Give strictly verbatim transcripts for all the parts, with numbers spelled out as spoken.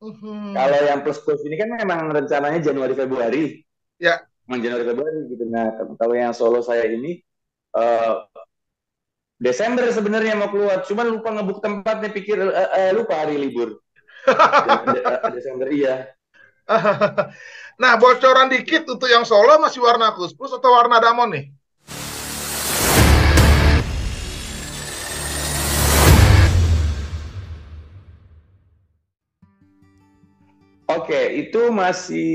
Kalau Mhm. yang plus plus ini kan memang rencananya Januari Februari, Ya. memang Januari Februari gitu. Nah, kalau yang solo saya ini uh, Desember sebenarnya mau keluar, cuman lupa ngebuk tempatnya, pikir uh, uh, lupa hari libur. De- de- uh, Desember iya. Nah, bocoran dikit untuk yang solo masih warna kusplus atau warna damon nih? Oke, itu masih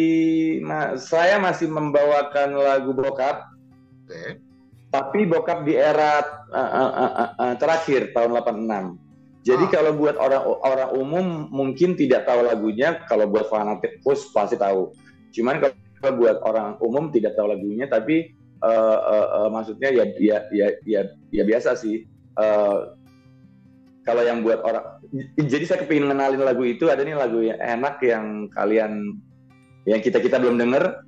ma- saya masih membawakan lagu bokap, Oke. tapi bokap di era uh, uh, uh, uh, uh, terakhir tahun delapan puluh enam. Jadi Ah, kalau buat orang orang umum mungkin tidak tahu lagunya, kalau buat fanatik Push pasti tahu. Cuman kalau buat orang umum tidak tahu lagunya, tapi uh, uh, uh, maksudnya ya ya ya ya, ya biasa sih. Uh, kalau yang buat orang, jadi saya kepingin kenalin lagu itu, ada nih lagu yang enak yang kalian, yang kita kita belum denger.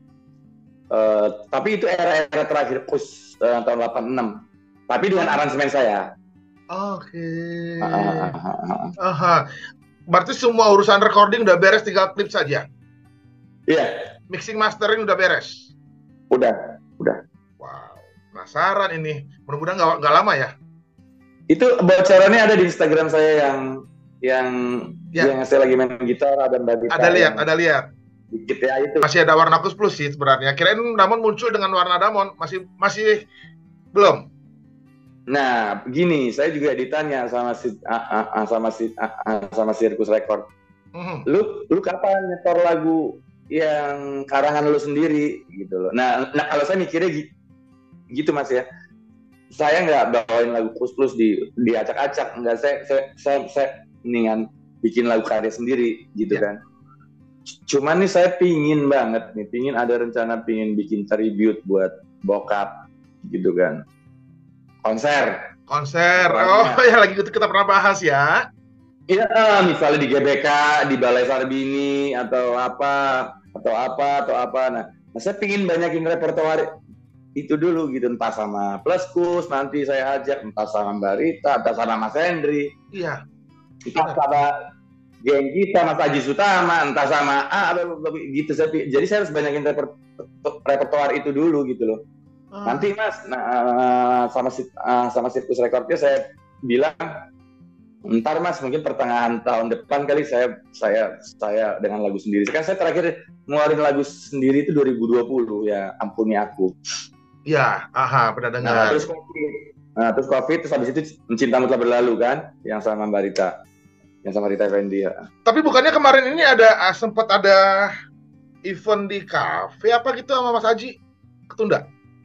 Uh, tapi itu era-era terakhir Push uh, tahun delapan puluh enam. Tapi dengan oh, aransemen saya. oke. Uh, uh, uh, uh, uh. Aha. Berarti semua urusan recording udah beres, tinggal klip saja. Iya, Mixing mastering udah beres. udah, udah. Wow, penasaran ini. Mudah-mudahan nggak nggak lama ya. Itu bocorannya ada di Instagram saya yang yang yang Ya, saya lagi main gitar, ada Mbak Dita ada lihat, yang ada lihat. dikit ya itu. Masih ada warna kus plus sih sebenarnya. Kirain damon muncul dengan warna damon, masih masih belum. Nah, begini, saya juga ditanya sama si a, a, sama si a, sama Sirkus Record. Mhm. Lu lu kapan nyetor lagu yang karangan lu sendiri gitu loh. Nah, nah kalau saya mikirnya gitu Mas ya. Saya nggak bawain lagu Kus Plus di diacak-acak, nggak, saya saya saya, saya mendingan bikin lagu karya sendiri gitu Ya, kan. Cuman nih saya pingin banget nih, pingin ada rencana pingin bikin tribute buat bokap gitu kan. Konser, konser. Oh, tempatnya. ya lagi kita pernah bahas ya. Iya, misalnya di G B K, di Balai Sarbini, atau apa, atau apa, atau apa. Nah, nah saya pingin banyakin repertoar itu dulu gitu, entah sama Pluskus, nanti saya ajak, entah sama Mbak Rita, entah sama Mas Hendri, Iya, entah benar. sama geng kita, Mas Haji Sutama, entah sama ah, gitu. Saya, jadi saya harus banyakin reper, repertoar itu dulu gitu loh. Ah, Nanti Mas, nah, sama sama Sirkus Recordnya saya bilang, ntar Mas mungkin pertengahan tahun depan kali saya saya saya dengan lagu sendiri. Kan saya terakhir ngeluarin lagu sendiri itu dua ribu dua puluh ya, Ampuni Aku. ya, aha, pernah Nah, dengar. terus COVID. Nah, terus COVID, terus habis itu Mencintamu Telah Berlalu kan, yang sama Mbak Rita, yang sama Rita Effendi ya. Tapi bukannya kemarin ini ada ah, sempat ada event di kafe apa gitu sama Mas Haji? Ketunda.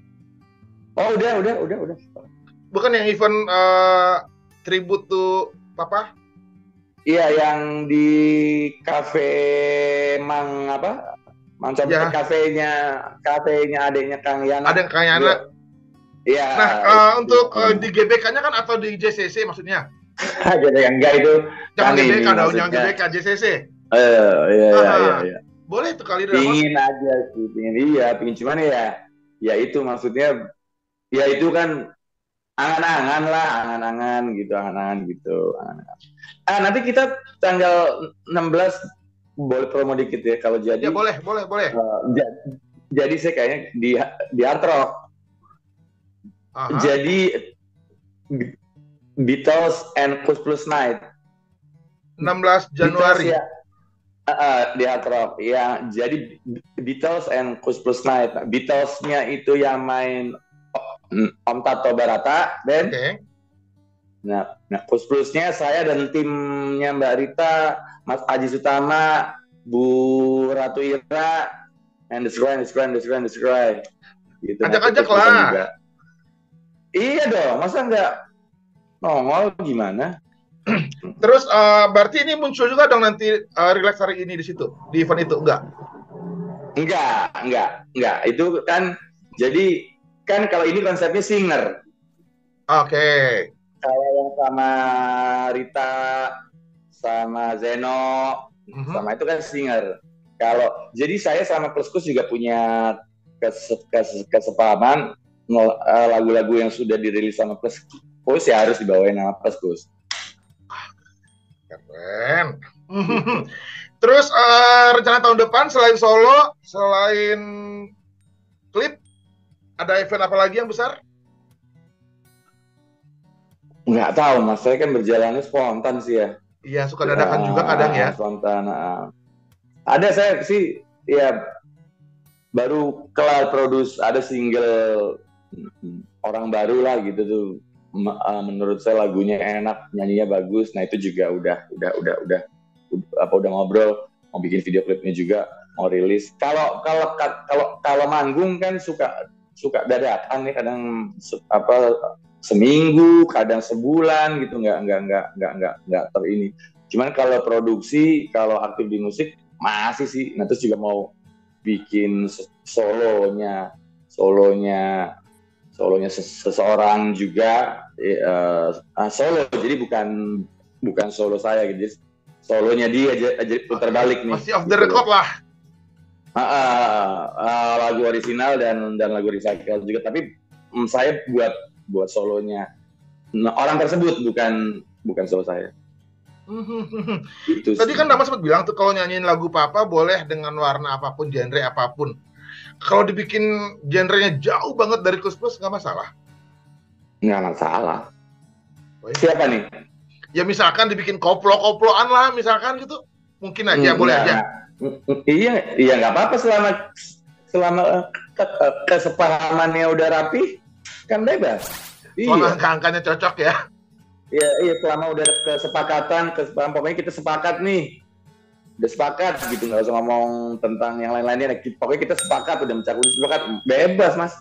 Oh, udah, udah, udah, udah. Bukan yang event eh, tribute tuh apa? Iya, yang di kafe Mang apa? Mang Compet, Ya, kafenya, kafenya adiknya Kang Yana. ada yang kayaknya. Iya, iya, Nah, eh, itu untuk yang eh, di G B K-nya kan atau di J C C maksudnya? jadi yang enggak itu Jangan kan G B K ini dong, jangan maksudnya. G B K, J C C. Eh, iya, iya, iya, Aha, iya. boleh tuh kali Ramon. Pingin aja sih, pingin, iya, pingin, cuman ya, ya itu maksudnya, ya itu kan angan-angan lah, angan-angan gitu, angan-angan gitu. Angan-angan. Ah, nanti kita tanggal enam belas boleh promo dikit ya, kalau Ya jadi, boleh, boleh, boleh. uh, jadi saya kayaknya di di Hard Rock. Aha, Jadi Beatles and Kus Plus Night. enam belas Beatles Januari. ya, uh, di Hard Rock ya. Jadi Beatles and Kus Plus Night. Beatlesnya itu yang main Om Tato Barata band. Oke. Nah, nah Kus Plusnya saya dan timnya Mbak Rita, Mas Aji Sutama, Bu Ratu Ira, and the Scry, the Scry, the Scry, the Scry. Gitu, nanti Ajak-ajak Kus Plusan lah. juga. Iya dong, masa nggak nongol gimana? Terus uh, berarti ini muncul juga dong nanti uh, relax hari ini di situ, di event itu enggak? Enggak, enggak, enggak. Itu kan, jadi kan kalau ini konsepnya singer. Oke. Kalau yang sama Rita, sama Zeno, Mhm. sama itu kan singer. Kalau jadi saya sama Pluskus juga punya kes, kes, kesepahaman, lagu-lagu yang sudah dirilis sama Pluskus ya harus dibawain sama Pluskus. Keren. Gitu. Terus uh, rencana tahun depan selain solo, selain klip, ada event apa lagi yang besar? Nggak tahu mas, saya kan berjalannya spontan sih ya. Iya, suka dadakan juga kadang ya. Uh, spontan. Uh. Ada saya sih, ya baru kelar produce, ada single orang baru lah gitu tuh. Menurut saya lagunya enak, nyanyinya bagus. Nah itu juga udah, udah, udah, udah, apa udah ngobrol mau bikin video klipnya juga, mau rilis. Kalau kalau kalau kalau manggung kan suka suka dadakan nih, kadang apa seminggu, kadang sebulan gitu, nggak nggak nggak nggak nggak nggak ter ini. Cuman kalau produksi, kalau aktif di musik masih sih. Nah terus juga mau bikin solonya, solonya, solonya seseorang juga, uh, uh, solo. Jadi bukan bukan solo saya gitu. Jadi solonya dia aja, aja putar balik nih. Masih off the record lah. Uh, uh, uh, lagu original dan dan lagu recycle juga. Tapi um, saya buat buat solonya nah, orang tersebut, bukan bukan solo saya. Itu tadi kan Rama sempat bilang tuh kalau nyanyiin lagu Papa boleh dengan warna apapun, genre apapun. Kalau dibikin genrenya jauh banget dari Kus Plus nggak masalah? Nggak masalah. Oh, ya. Siapa nih? Ya misalkan dibikin koplo-koploan lah, misalkan gitu, mungkin aja, hmm, boleh aja. Iya, iya nggak apa-apa selama selama kesepahamannya udah rapi, kan bebas. Iya. Angka-angkanya cocok ya. Iya, iya, selama udah kesepakatan, kesepakatan, pokoknya kita sepakat nih, udah sepakat gitu, nggak usah ngomong tentang yang lain-lainnya. Pokoknya kita sepakat, udah mencakup sepakat, bebas mas.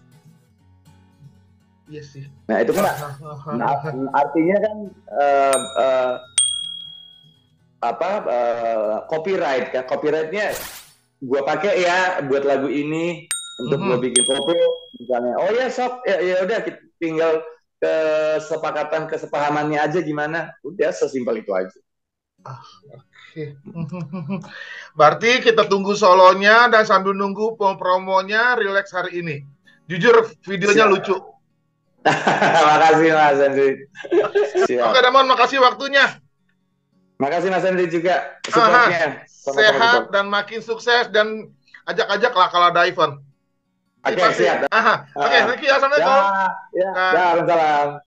Iya sih. Nah itu kan, nah, artinya kan uh, uh, apa uh, copyright kan, copyrightnya gue pakai ya buat lagu ini untuk mm-hmm. gue bikin foto, misalnya. Oh ya sok, ya, ya udah kita tinggal kesepakatan kesepahamannya aja gimana, udah sesimpel itu aja. Ah, oke. Okay. Berarti kita tunggu solonya dan sambil nunggu promonya Relax hari ini. Jujur videonya Siap. lucu. Makasih Mas Henry. Oke Damon, makasih waktunya. Makasih Mas Henry juga supportnya. Sehat dan makin sukses dan ajak-ajak lah kalau ada event. Oke, okay, siap. Oke, okay, thank you. Assalamualaikum. Ya, ya, ya, salam.